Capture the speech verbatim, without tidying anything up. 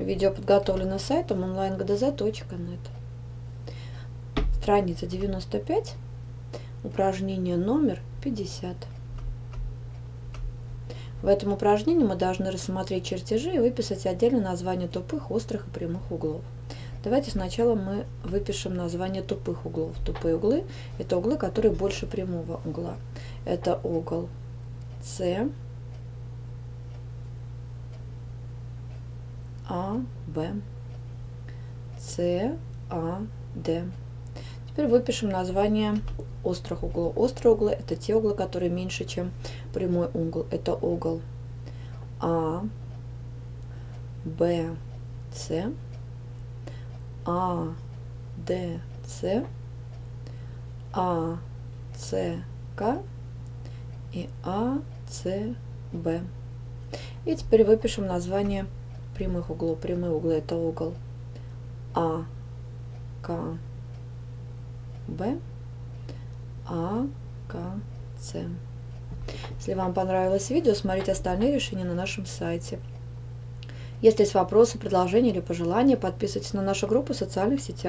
Видео подготовлено сайтом онлайн гэ дэ зэ точка нет. Страница девяносто пять, упражнение номер пятьдесят. В этом упражнении мы должны рассмотреть чертежи и выписать отдельно название тупых, острых и прямых углов. Давайте сначала мы выпишем название тупых углов. Тупые углы – это углы, которые больше прямого угла. Это угол С, А, Б, С, А, Д. Теперь выпишем название острых углов. Острые углы – это те углы, которые меньше, чем прямой угол. Это угол А, Б, С, А, Д, С, А, С, К и А, С, Б. И теперь выпишем название прямых углов. Прямые углы – это угол А, К, Б, А, К, С. Если вам понравилось видео, смотрите остальные решения на нашем сайте. Если есть вопросы, предложения или пожелания, подписывайтесь на нашу группу в социальных сетях.